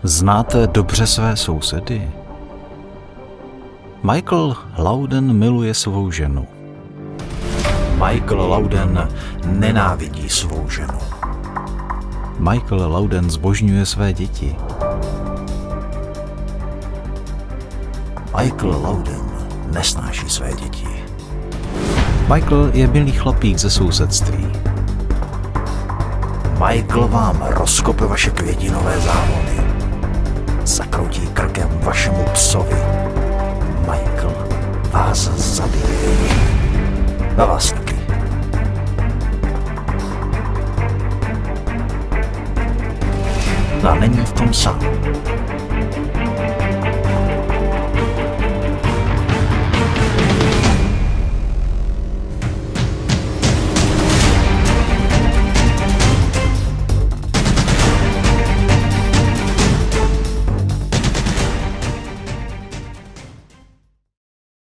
Znáte dobře své sousedy? Michael Loudon miluje svou ženu. Michael Loudon nenávidí svou ženu. Michael Loudon zbožňuje své děti. Michael Loudon nesnáší své děti. Michael je milý chlapík ze sousedství. Michael vám rozkope vaše květinové závody. Zakroutí krkem vašemu psovi. Michael vás zabije. Na vás taky. A není v tom sám.